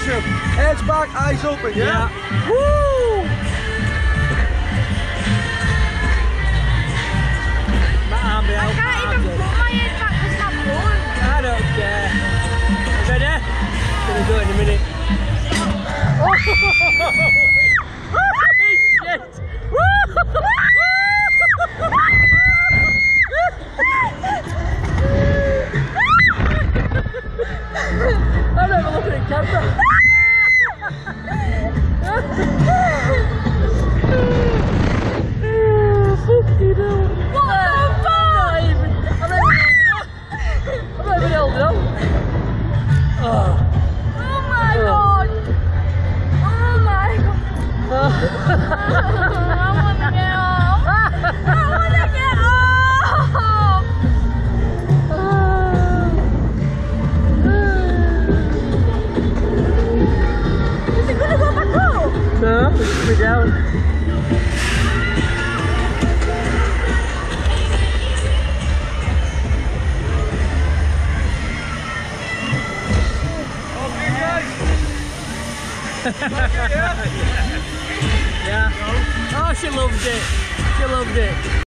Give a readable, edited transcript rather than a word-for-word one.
Action! Heads back, eyes open, yeah? Woo! I can't even put my head back because my phone. I don't care. Ready? Gonna do it in a minute. Shit! I'm never looking at camera. Fucking hell. What the fuck? I'm not even old enough. Oh my god. Oh my god. I want to get off. I want to get off. Is it going to go back up? No, it's going to be down. Yeah. Oh, she loved it. She loved it.